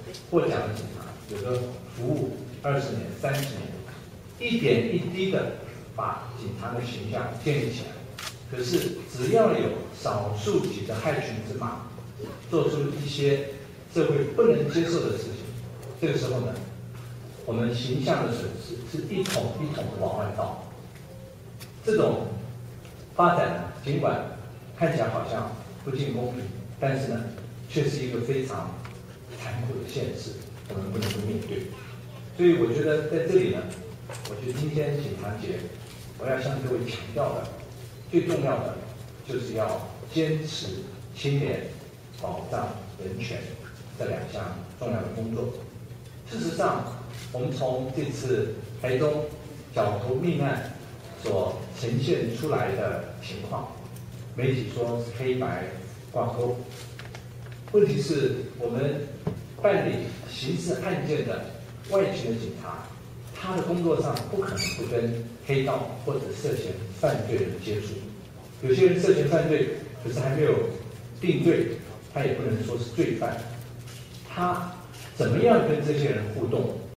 获奖的警察，有的服务20年、30年，一点一滴的把警察的形象建立起来。可是只要有少数几个害群之马，做出一些社会不能接受的事情，这个时候呢，我们形象的损失是一桶一桶的往外倒。这种发展呢，尽管看起来好像不尽公平，但是呢，却是一个非常残酷的现实，我们不能不面对。所以我觉得在这里呢，我觉得今天警察节，我要向各位强调的，最重要的就是要坚持清廉、保障人权这2项重要的工作。事实上，我们从这次台中角头命案所呈现出来的情况，媒体说是黑白挂钩。问题是我们办理刑事案件的外勤的警察，他的工作上不可能不跟黑道或者涉嫌犯罪人接触。有些人涉嫌犯罪，可是还没有定罪，他也不能说是罪犯。他怎么样跟这些人互动，